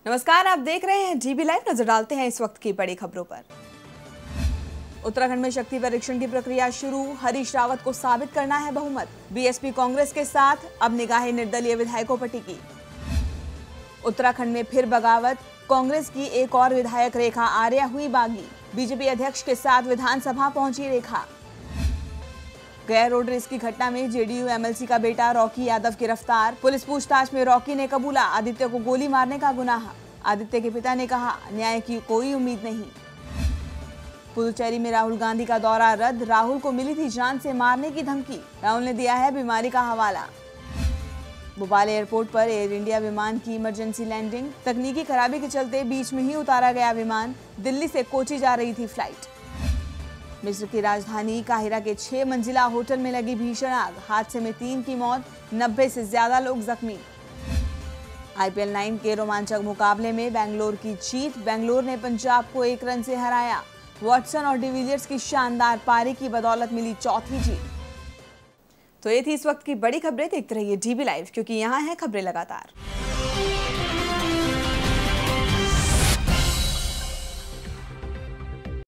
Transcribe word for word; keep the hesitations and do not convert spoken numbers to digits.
नमस्कार, आप देख रहे हैं जीबी लाइव। नजर डालते हैं इस वक्त की बड़ी खबरों पर। उत्तराखंड में शक्ति परीक्षण की प्रक्रिया शुरू। हरीश रावत को साबित करना है बहुमत। बीएसपी कांग्रेस के साथ, अब निगाहें निर्दलीय विधायकों पर टिकी। उत्तराखंड में फिर बगावत। कांग्रेस की एक और विधायक रेखा आर्या हुई बागी। बीजेपी अध्यक्ष के साथ विधानसभा पहुंची रेखा। गया रोड रेस की घटना में जेडीयू एमएलसी का बेटा रॉकी यादव गिरफ्तार। पुलिस पूछताछ में रॉकी ने कबूला आदित्य को गोली मारने का गुनाह। आदित्य के पिता ने कहा, न्याय की कोई उम्मीद नहीं। पुदुचेरी में राहुल गांधी का दौरा रद्द। राहुल को मिली थी जान से मारने की धमकी। राहुल ने दिया है बीमारी का हवाला। भोपाल एयरपोर्ट पर एयर इंडिया विमान की इमरजेंसी लैंडिंग। तकनीकी खराबी के चलते बीच में ही उतारा गया विमान। दिल्ली से कोची जा रही थी फ्लाइट। मिस्र की राजधानी काहिरा के छह मंजिला होटल में लगी भीषण आग। हादसे में तीन की मौत, नब्बे से ज्यादा लोग जख्मी। आईपीएल नाइन के रोमांचक मुकाबले में बेंगलोर की जीत। बेंगलोर ने पंजाब को एक रन से हराया। वॉटसन और डिविलियर्स की शानदार पारी की बदौलत मिली चौथी जीत। तो ये थी इस वक्त की बड़ी खबरें। देखते रहिए जीबी लाइव, क्योंकि यहाँ है खबरें लगातार।